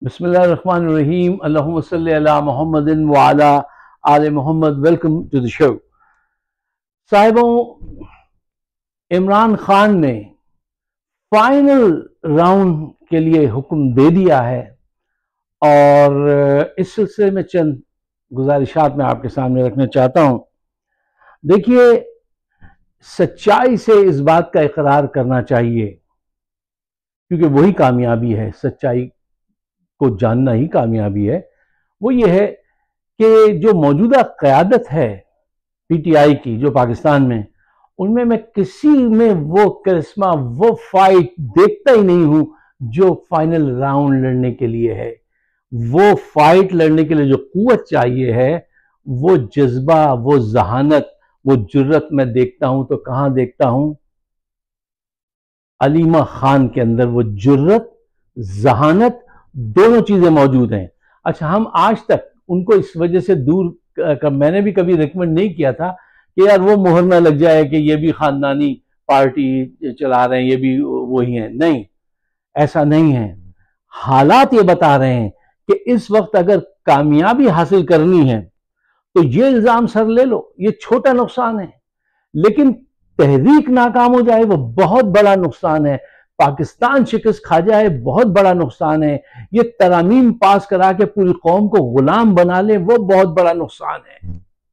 Bismillahirrahmanirrahim. Allahumma salli ala Muhammadin wa ala Ali Muhammad. Welcome to the show. साहिबों, Imran Khan ने final round के लिए हुक्म दे दिया है और इस सिलसिले में चंद गुजारिशात मैं आपके सामने रखना चाहता हूं। देखिए, सच्चाई से इस बात का इकरार करना चाहिए क्योंकि वही कामयाबी है, सच्चाई को जानना ही कामयाबी है। वो ये है कि जो मौजूदा क़यादत है पीटीआई की जो पाकिस्तान में, उनमें मैं किसी में वो करिश्मा, वो फाइट देखता ही नहीं हूं जो फाइनल राउंड लड़ने के लिए है। वो फाइट लड़ने के लिए जो कुव्वत चाहिए है, वो जज्बा, वो जहानत, वो जुर्रत मैं देखता हूं तो कहां देखता हूं? अलीमा खान के अंदर वो जुर्रत, जहानत, दोनों चीजें मौजूद हैं। अच्छा, हम आज तक उनको इस वजह से दूर मैंने भी कभी रिकमेंड नहीं किया था कि यार वो मोहर ना लग जाए कि ये भी खानदानी पार्टी चला रहे हैं, ये भी वही हैं। नहीं, ऐसा नहीं है। हालात ये बता रहे हैं कि इस वक्त अगर कामयाबी हासिल करनी है तो ये इल्जाम सर ले लो, ये छोटा नुकसान है, लेकिन तहरीक नाकाम हो जाए वो बहुत बड़ा नुकसान है। पाकिस्तान शिकस्त खा जाए बहुत बड़ा नुकसान है। ये तरामीम पास करा के पूरी कौम को गुलाम बना ले वो बहुत बड़ा नुकसान है।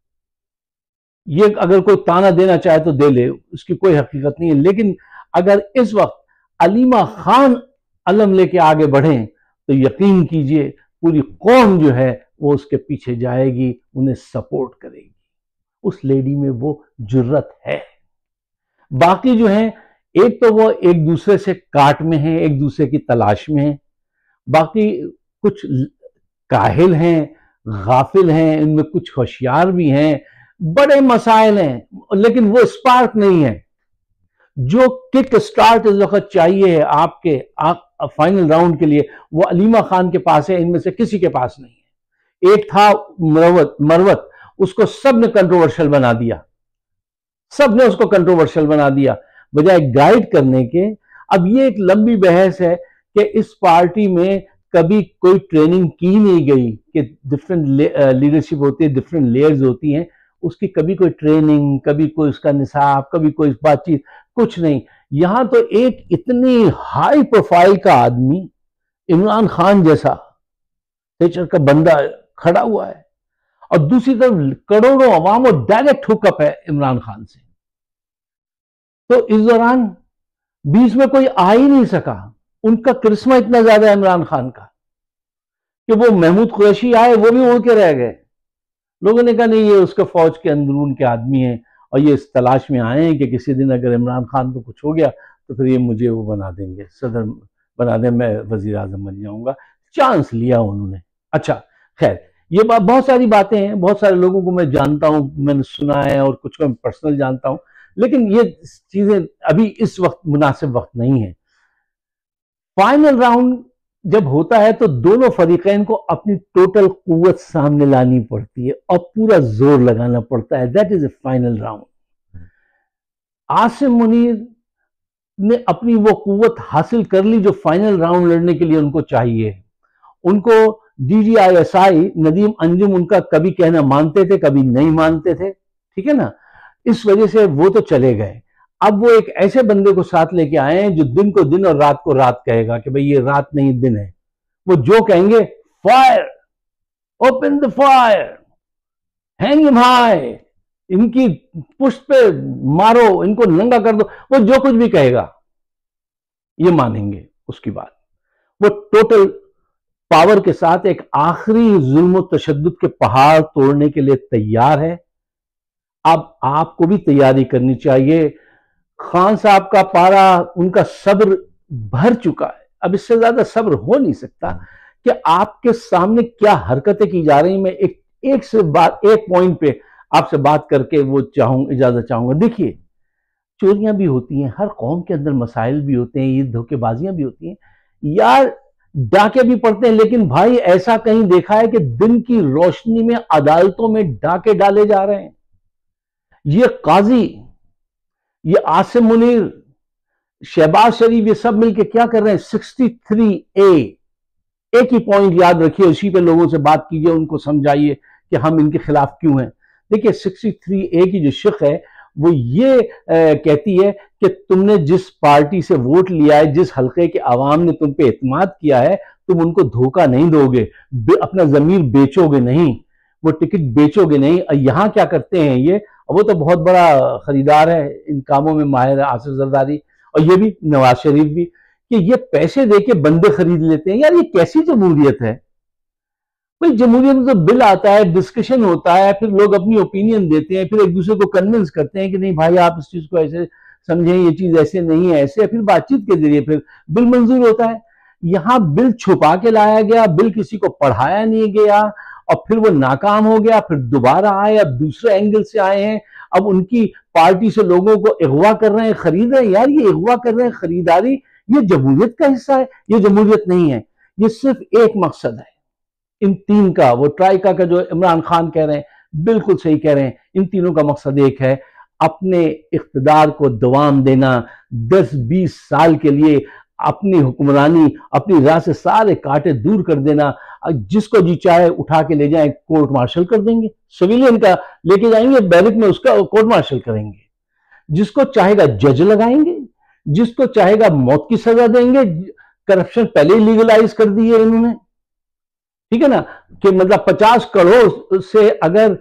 ये अगर कोई ताना देना चाहे तो दे ले, उसकी कोई हकीकत नहीं है। लेकिन अगर इस वक्त अलीमा खान अलम लेके आगे बढ़ें तो यकीन कीजिए पूरी कौम जो है वो उसके पीछे जाएगी, उन्हें सपोर्ट करेगी। उस लेडी में वो जुर्रत है। बाकी जो है, एक तो वो एक दूसरे से काट में है, एक दूसरे की तलाश में है। बाकी कुछ काहिल हैं, गाफिल हैं, इनमें कुछ होशियार भी हैं, बड़े मसाइल हैं, लेकिन वो स्पार्क नहीं है। जो किक स्टार्ट इस वक्त चाहिए है आपके फाइनल राउंड के लिए, वो अलीमा खान के पास है, इनमें से किसी के पास नहीं है। एक था मरवत, उसको सबने कंट्रोवर्शियल बना दिया, सबने उसको कंट्रोवर्शियल बना दिया बजाय गाइड करने के। अब ये एक लंबी बहस है कि इस पार्टी में कभी कोई ट्रेनिंग की नहीं गई कि डिफरेंट लीडरशिप होती है, डिफरेंट लेयर्स होती हैं, उसकी कभी कोई ट्रेनिंग, कभी कोई उसका निसाब, कभी कोई बातचीत, कुछ नहीं। यहां तो एक इतनी हाई प्रोफाइल का आदमी, इमरान खान जैसा नेचर का बंदा खड़ा हुआ है और दूसरी तरफ करोड़ों अवाम और डायरेक्ट हुकअप है इमरान खान से। तो इस दौरान बीच में कोई आ ही नहीं सका। उनका करिश्मा इतना ज्यादा है इमरान खान का कि वो महमूद कुरैशी आए, वो भी उड़ के रह गए। लोगों ने कहा नहीं, ये उसके फौज के अंदरून के आदमी हैं और ये इस तलाश में आए हैं कि किसी दिन अगर इमरान खान को कुछ हो गया तो फिर ये मुझे वो बना देंगे, सदर बना दे, मैं वजीर आजम बन जाऊंगा। चांस लिया उन्होंने। अच्छा, खैर, ये बहुत सारी बातें हैं, बहुत सारे लोगों को मैं जानता हूं, मैंने सुना है और कुछ को मैं पर्सनल जानता हूं, लेकिन ये चीजें अभी इस वक्त मुनासिब वक्त नहीं है। फाइनल राउंड जब होता है तो दोनों फरीकैन को अपनी टोटल कुव्वत सामने लानी पड़ती है और पूरा जोर लगाना पड़ता है। That is a final round. Asim Munir ने अपनी वो कुव्वत हासिल कर ली जो फाइनल राउंड लड़ने के लिए उनको चाहिए। उनको DGISI नदीम अंजुम उनका कभी कहना मानते थे, कभी नहीं मानते थे, ठीक है ना। इस वजह से वो तो चले गए। अब वो एक ऐसे बंदे को साथ लेके आए हैं जो दिन को दिन और रात को रात कहेगा कि भाई ये रात नहीं दिन है। वो जो कहेंगे, fire, open the fire, hang him high, इनकी पुष्ट पे मारो, इनको नंगा कर दो, वो जो कुछ भी कहेगा ये मानेंगे उसकी बात। वो टोटल पावर के साथ एक आखिरी जुल्म और तशद्दुद के पहाड़ तोड़ने के लिए तैयार है। अब आपको भी तैयारी करनी चाहिए। खान साहब का पारा, उनका सब्र भर चुका है। अब इससे ज्यादा सब्र हो नहीं सकता कि आपके सामने क्या हरकतें की जा रही। मैं एक पॉइंट पे आपसे बात करके वो इजाजत चाहूंगा। देखिए, चोरियां भी होती हैं, हर कौम के अंदर मसाइल भी होते हैं, ये धोखेबाजियां भी होती हैं यार, डाके भी पड़ते हैं। लेकिन भाई, ऐसा कहीं देखा है कि दिन की रोशनी में अदालतों में डाके डाले जा रहे हैं? ये काजी, ये आसिम मुनीर, शहबाज शरीफ, ये सब मिलके क्या कर रहे हैं? 63A ایک ہی پوائنٹ یاد رکھیے، اسی پہ لوگوں سے بات کیجئے، ان کو سمجھائیے کہ ہم ان کے خلاف کیوں ہیں۔ دیکھیے 63A کی جو شق ہے وہ یہ کہتی ہے کہ تم نے جس پارٹی سے ووٹ لیا ہے، جس حلقے کے عوام نے تم پہ اعتماد کیا ہے، تم ان کو دھوکہ نہیں دو گے، اپنا ضمیر بیچو گے نہیں، وہ ٹکٹ بیچو گے نہیں۔ یہاں کیا کرتے ہیں یہ، وہ تو بہت بڑا خریدار ہے ان کاموں میں، ماہر ہے آصف زرداری، اور یہ بھی نواز شریف بھی، کہ یہ پیسے دے کے بندے خرید لیتے ہیں۔ یار یہ کیسی جمہوریت ہے؟ بھئی جمہوریت میں تو بل آتا ہے، ڈسکشن ہوتا ہے، پھر لوگ اپنی اوپینین دیتے ہیں، پھر ایک دوسرے کو کنونس کرتے ہیں کہ نہیں بھائی آپ اس چیز کو ایسے سمجھیں، یہ چیز ایسے نہیں ہے، ایسے، پھر بات چیت کے ذریعے پھر بل منظور ہوتا ہے۔ یہاں بل چھپا کے لایا گیا، بل کسی کو پڑھایا نہیں گیا، اور پھر وہ ناکام ہو گیا، پھر دوبارہ آئے، اب دوسرے اینگل سے آئے ہیں، اب ان کی پارٹی سے لوگوں کو اغوا کر رہے ہیں، خرید رہے ہیں۔ یار یہ اغوا کر رہے ہیں، خریداری، یہ جمہوریت کا حصہ ہے؟ یہ جمہوریت نہیں ہے، یہ صرف ایک مقصد ہے ان تین کا، وہ ٹرائیکا کا جو عمران خان کہہ رہے ہیں، بالکل صحیح کہہ رہے ہیں، ان تینوں کا مقصد ایک ہے، اپنے اقتدار کو دوام دینا، 10-20 سال کے لیے اپنی حکمرانی، اپنی راہ سے سارے کانٹے دور کر دینا، جس کو جی چاہے اٹھا کے لے جائیں، کورٹ مارشل کر دیں گے، سویلین کا لے کے جائیں گے بیرک میں، اس کا کورٹ مارشل کریں گے، جس کو چاہے گا جج لگائیں گے، جس کو چاہے گا موت کی سزا دیں گے۔ کرپشن پہلے ہی لیگلائز کر دی ہے انہوں نے، ٹھیک ہے نا، کہ مطلب 50 کروڑ سے اگر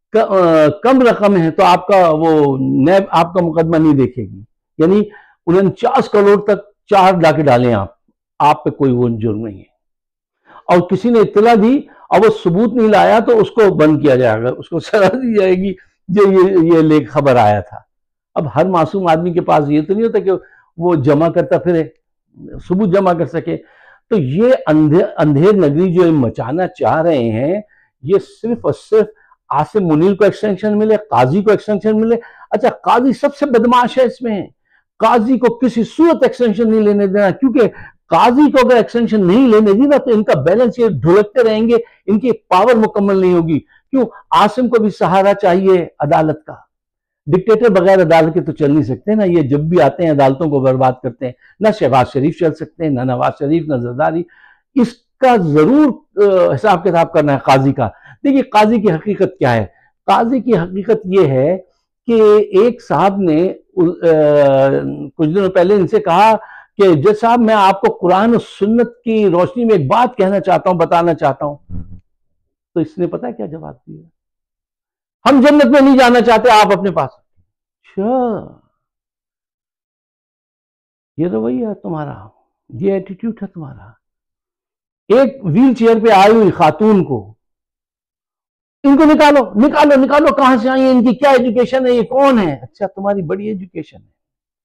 کم رقم ہے تو آپ کا وہ نیب آپ کا مقدمہ نہیں دیکھے گی، یعنی 49 کروڑ تک چار لا کے ڈالیں آپ پہ کوئی وہ جرم نہیں ہے، اور کسی نے اطلاع دی اور وہ ثبوت نہیں لایا تو اس کو بند کیا جائے گا، اس کو سزا دی جائے گی، جو یہ لیک خبر آیا تھا۔ اب ہر معصوم آدمی کے پاس یہ تو نہیں ہوتا کہ وہ جمع کرتا پھرے، ثبوت جمع کر سکے۔ تو یہ اندھیر نگری جو مچانا چاہ رہے ہیں، یہ صرف اور صرف عاصم منیر کو ایکسٹینشن ملے، قاضی کو ایکسٹینشن ملے۔ اچھا قاضی سب سے بدمعاش ہے اس میں، قاضی کو کسی صورت ایکسٹینشن نہیں لینے دینا، کیونکہ قاضی کو اگر ایکسٹینشن نہیں لینے دینا تو ان کا بیلنس یہ ڈھلکتے رہیں گے، ان کی پاور مکمل نہیں ہوگی۔ کیوں؟ عاصم کو بھی سہارا چاہیے عدالت کا، ڈکٹیٹر بغیر عدالت کے تو چل نہیں سکتے نا، یہ جب بھی آتے ہیں عدالتوں کو برباد کرتے ہیں، نہ شہباز شریف چل سکتے ہیں، نہ نواز شریف، نہ زرداری۔ اس کا ضرور حساب کتاب کرنا ہے قاضی کا۔ دیکھیے قاضی کی حقیقت کیا ہے؟ قاضی کی حقیقت یہ ہے کہ ایک صاحب نے کچھ دنوں پہلے ان سے کہا کہ جج صاحب میں آپ کو قرآن و سنت کی روشنی میں ایک بات کہنا چاہتا ہوں، بتانا چاہتا ہوں۔ تو اس نے پتا ہے کیا جواب دیا؟ ہم جنت میں نہیں جانا چاہتے، آپ اپنے پاس۔ اچھا یہ رویہ ہے تمہارا، یہ ایٹیٹیوڈ ہے تمہارا۔ ایک ویل چیئر پہ آئی ہوئی خاتون کو ان کو نکالو نکالو نکالو، کہاں سے آئی ہیں، ان کی کیا ایجوکیشن ہے، یہ کون ہے؟ اچھا تمہاری بڑی ایجوکیشن ہے۔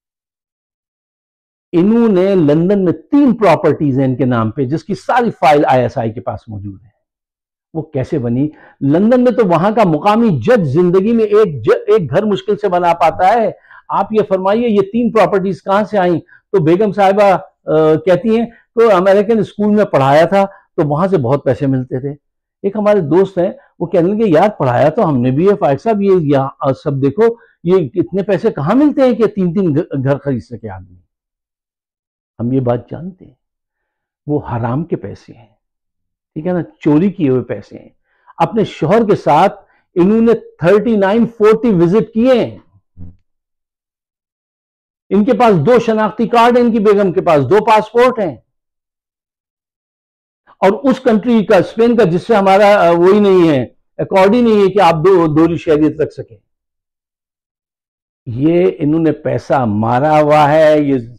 انہوں نے لندن میں 3 پراپرٹیز ہیں ان کے نام پہ، جس کی ساری فائل ISI کے پاس موجود ہے۔ وہ کیسے بنی؟ لندن میں تو وہاں کا مقامی جج زندگی میں ایک گھر مشکل سے بنا پاتا ہے۔ آپ یہ فرمائیے یہ 3 پراپرٹیز کہاں سے آئیں؟ تو بیگم صاحبہ کہتی ہیں کہ امریکن اسکول میں پڑھایا تھا تو وہاں سے بہت پیسے ملتے تھے۔ ایک ہمارے دوست ہیں وہ کہنے لگے یار پڑھایا تو ہم نے بھی ہے فائق صاحب، یہ سب دیکھو یہ اتنے پیسے کہاں ملتے ہیں کہ 3 گھر خرید سکے آدمی۔ ہم یہ بات جانتے ہیں وہ حرام کے پیسے ہیں، ٹھیک ہے نا، چوری کیے ہوئے پیسے ہیں۔ اپنے شوہر کے ساتھ انہوں نے 39-40 وزٹ کیے ہیں۔ ان کے پاس 2 شناختی کارڈ ہیں، ان کی بیگم کے پاس 2 پاسپورٹ ہیں، اور اس کنٹری کا اسپین کا جس سے ہمارا وہی نہیں ہے، ایکارڈ ہی نہیں ہے کہ آپ دوہری شہریت رکھ سکیں۔ یہ انہوں نے پیسہ مارا ہوا ہے، یہ